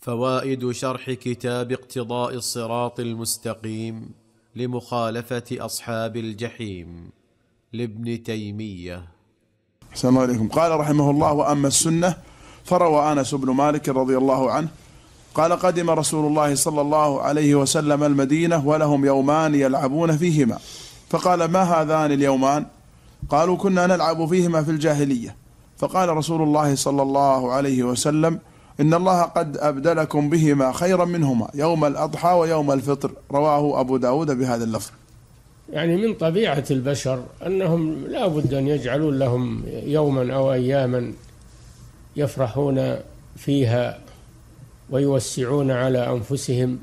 فوائد شرح كتاب اقتضاء الصراط المستقيم لمخالفة أصحاب الجحيم لابن تيمية. أحسن الله عليكم. قال رحمه الله: وأما السنة فروى أنس بن مالك رضي الله عنه قال: قدم رسول الله صلى الله عليه وسلم المدينة ولهم يومان يلعبون فيهما، فقال: ما هذان اليومان؟ قالوا: كنا نلعب فيهما في الجاهلية. فقال رسول الله صلى الله عليه وسلم: إن الله قد أبدلكم بهما خيرا منهما يوم الأضحى ويوم الفطر. رواه أبو داود بهذا اللفظ. يعني من طبيعة البشر أنهم لا بد أن يجعلون لهم يوما أو أياما يفرحون فيها ويوسعون على أنفسهم،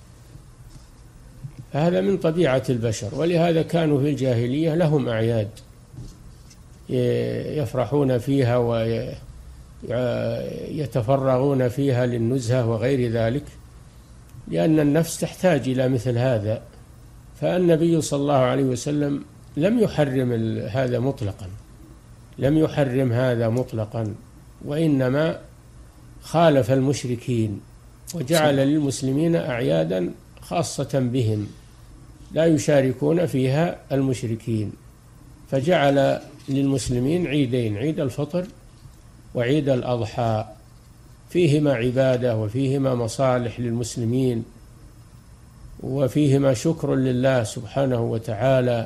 هذا من طبيعة البشر. ولهذا كانوا في الجاهلية لهم أعياد يفرحون فيها ويتفرغون فيها للنزهة وغير ذلك، لأن النفس تحتاج إلى مثل هذا. فالنبي صلى الله عليه وسلم لم يحرم هذا مطلقا، لم يحرم هذا مطلقا، وإنما خالف المشركين وجعل للمسلمين أعيادا خاصة بهم لا يشاركون فيها المشركين، فجعل للمسلمين عيدين: عيد الفطر وعيد الأضحى، فيهما عبادة وفيهما مصالح للمسلمين وفيهما شكر لله سبحانه وتعالى.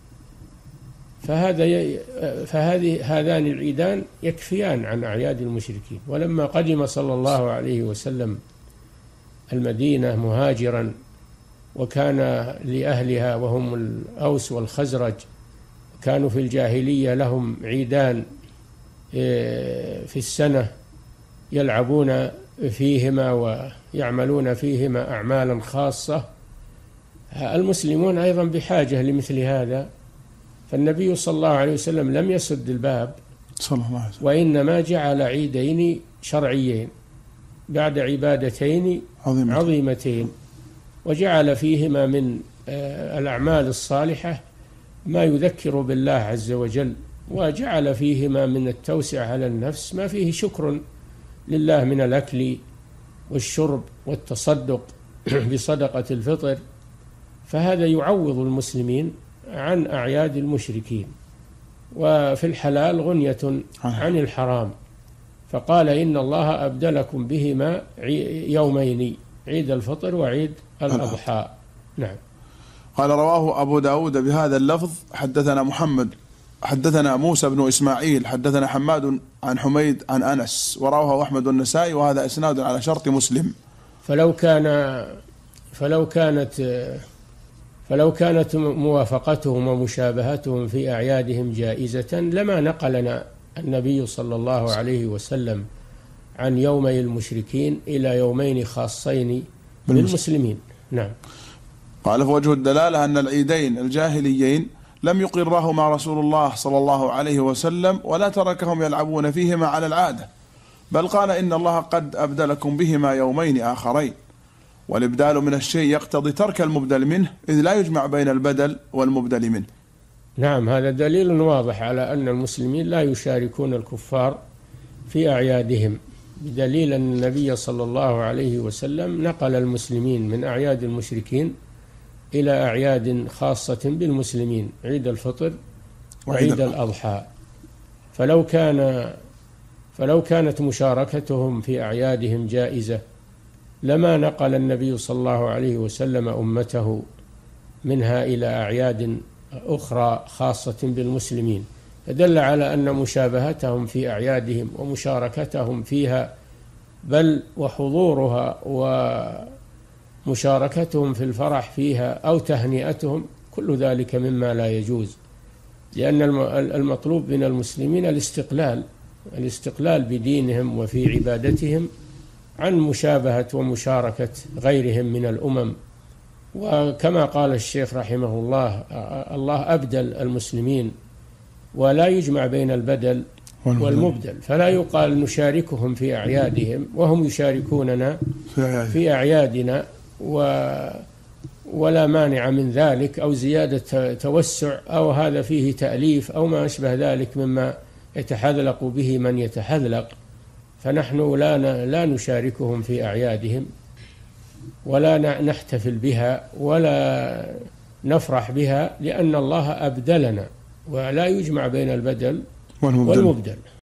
هذان العيدان يكفيان عن أعياد المشركين. ولما قدم صلى الله عليه وسلم المدينة مهاجرا، وكان لأهلها وهم الأوس والخزرج كانوا في الجاهلية لهم عيدان في السنة يلعبون فيهما ويعملون فيهما أعمالا خاصة، المسلمون أيضا بحاجة لمثل هذا. فالنبي صلى الله عليه وسلم لم يسد الباب صلى الله عليه وسلم، وإنما جعل عيدين شرعيين بعد عبادتين عظيمتين، وجعل فيهما من الأعمال الصالحة ما يذكر بالله عز وجل، وجعل فيهما من التوسع على النفس ما فيه شكر لله من الأكل والشرب والتصدق بصدقة الفطر. فهذا يعوض المسلمين عن أعياد المشركين، وفي الحلال غنية عن الحرام. فقال: إن الله أبدلكم بهما يومين، عيد الفطر وعيد الأضحى. نعم. قال: رواه أبو داود بهذا اللفظ: حدثنا موسى بن إسماعيل حدثنا حماد عن حميد عن أنس، ورواه أحمد النسائي، وهذا إسناد على شرط مسلم. فلو كانت موافقتهم ومشابهتهم في أعيادهم جائزة لما نقلنا النبي صلى الله عليه وسلم عن يومي المشركين إلى يومين خاصين للمسلمين. نعم. قال: فوجه الدلالة أن العيدين الجاهليين لم يقرهما رسول الله صلى الله عليه وسلم ولا تركهم يلعبون فيهما على العادة، بل قال: إن الله قد أبدلكم بهما يومين آخرين. والإبدال من الشيء يقتضي ترك المبدل منه، إذ لا يجمع بين البدل والمبدل منه. نعم، هذا دليل واضح على أن المسلمين لا يشاركون الكفار في أعيادهم، بدليل أن النبي صلى الله عليه وسلم نقل المسلمين من أعياد المشركين إلى أعياد خاصة بالمسلمين: عيد الفطر وعيد الأضحى. فلو كانت مشاركتهم في أعيادهم جائزة لما نقل النبي صلى الله عليه وسلم أمته منها إلى أعياد أخرى خاصة بالمسلمين، فدل على أن مشابهتهم في أعيادهم ومشاركتهم فيها، بل وحضورها ومشاركتهم في الفرح فيها أو تهنئتهم، كل ذلك مما لا يجوز، لأن المطلوب من المسلمين الاستقلال بدينهم وفي عبادتهم عن مشابهة ومشاركة غيرهم من الأمم. وكما قال الشيخ رحمه الله: الله أبدل المسلمين، ولا يجمع بين البدل والمبدل، فلا يقال نشاركهم في أعيادهم وهم يشاركوننا في أعيادنا، ولا مانع من ذلك، أو زيادة توسع، أو هذا فيه تأليف أو ما أشبه ذلك مما يتحذلق به من يتحذلق. فنحن لا نشاركهم في أعيادهم ولا نحتفل بها ولا نفرح بها، لأن الله أبدلنا، ولا يجمع بين البدل والمبدل.